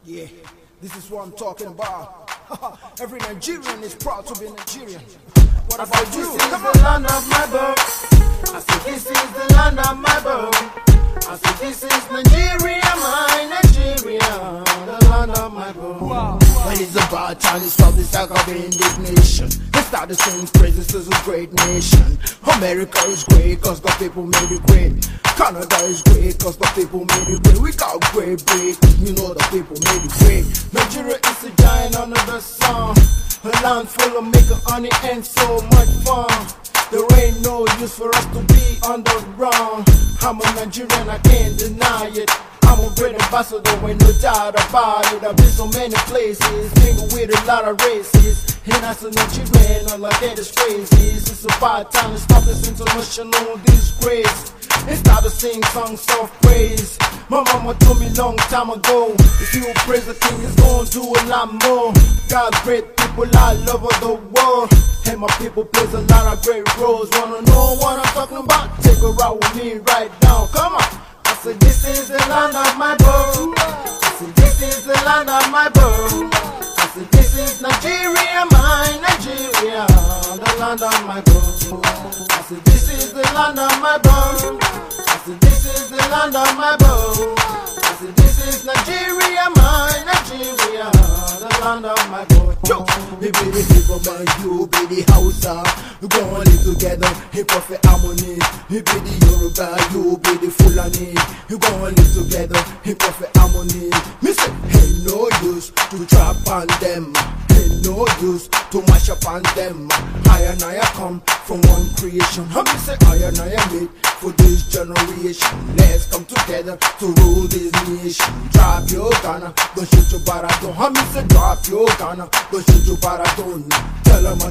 Yeah, this is what I'm talking about. Every Nigerian is proud to be Nigerian. What about you? This is the land of my birth. I said this is the land of my birth. I said this is Nigeria, my Nigeria, the land of my birth. Wow. When it's about time to stop this act of indignation, they start to sing praises to this great nation. America is great cause the people made it great. Canada is great cause the people made it great. We got great break, you know the people made it great. Nigeria is a giant under the sun, a land full of making honey and so much fun. There ain't no use for us to be on the run. I'm a Nigerian, I can't deny it. I'm a great ambassador, ain't no doubt about it. I've been so many places, mingle with a lot of races. And as a Nigerian, all I get is crazy. It's about time to stop this international disgrace and start to sing songs of praise. My mama told me long time ago, if you praise the king, he's gonna do a lot more. Got great people all over the world, and my people plays a lot of great roles. Wanna know what I'm talking about? Take a ride with me right now, come on. I said this is the land of my birth. I said this is the land of my birth. I said this is Nigeria, my Nigeria, the land of my birth. I said this is the land of my birth. I said this is the land of my birth. I said this is Nigeria, my Nigeria, the land of my birth. Me be the people, man, you be the Hausa. We gon' live together in perfect harmony. Me be the Yoruba, you be the Fulani. We gon' live together in perfect harmony. Me say, ain't no use to trap on them. Ain't no use to mash up on them. I and I come from one creation. I me say, I and I made for this generation. Let's come together to rule this nation. Drop your Ghana, don't shoot your baradon. I me say, drop your Ghana, don't shoot your baradon. Tell 'em,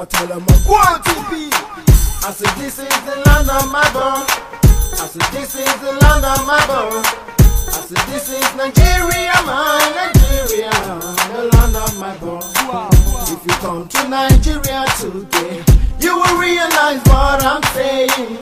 go on TV. I said, this is the land of my birth. I said, this is the land of my birth. I said, this is Nigeria, my Nigeria, the land of my birth. If you come to Nigeria today, you will realize what I'm saying.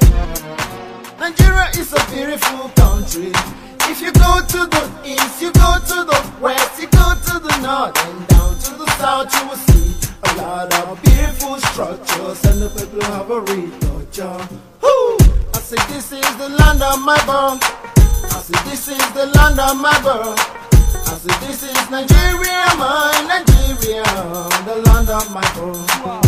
Nigeria is a beautiful country. If you go to the east, you go to the west, you go to the north and down to the south, you will see a lot of beautiful structures and the people have a real culture. I say this is the land of my birth. I say this is the land of my birth. I say this is Nigeria, my Nigeria, the land of my birth.